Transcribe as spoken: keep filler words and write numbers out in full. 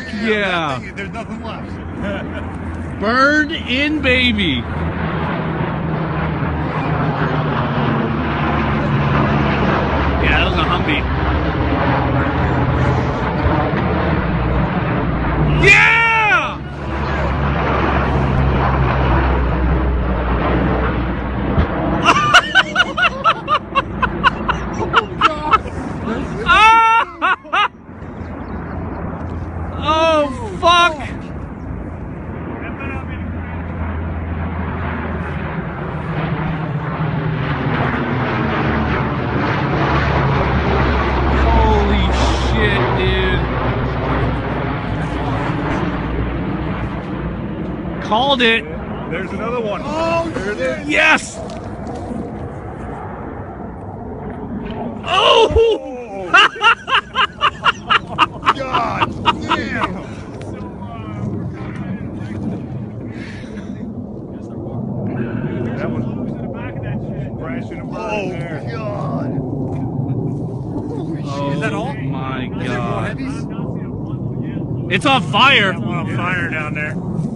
Fuck yeah! Thing, there's nothing left. Burned in, baby. Yeah, that was a Humvee. Yeah! Oh, fuck! Holy shit, dude. Called it. There's another one. Oh, there it is. Yes! Oh! God damn! That one crashing and burning there. Oh God! Oh, Is that all? My Is there more God. heavies? It's on fire. On fire down there.